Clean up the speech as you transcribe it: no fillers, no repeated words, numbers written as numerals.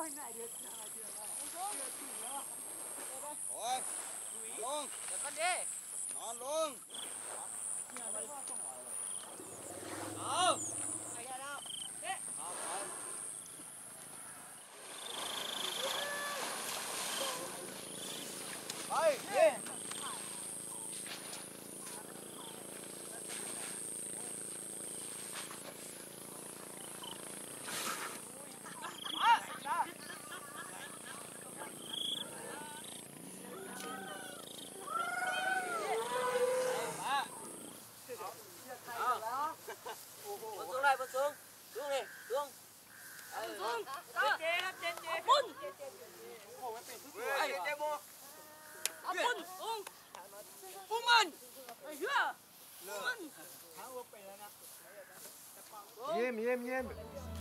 โอ้ยลงเดี๋ยวก่อนดินอนลงเอาไปได้แล้วเด็เอาไปเย้บนสูงเลยบนสูงสูงนี่สูงสูงเจ๊ครับเจ๊ปุ่นไอ้เจ๊โมเอาปุ่นสูงปุ่นมันไอ้เหี้ยปุ่นเยี่ยมเยี่ยมเยี่ยม